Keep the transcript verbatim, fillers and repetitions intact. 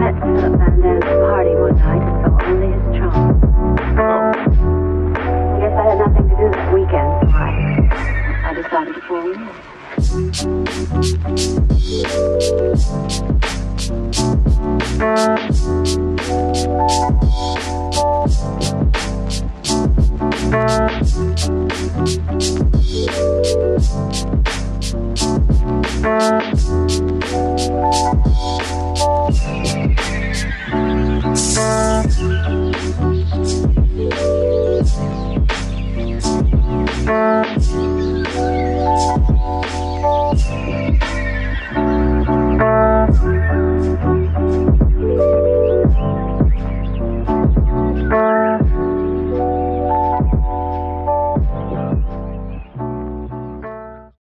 met Philip Van Dam at a party one night and saw only his trunk. I guess I had nothing to do that weekend, so I, I decided to pull in.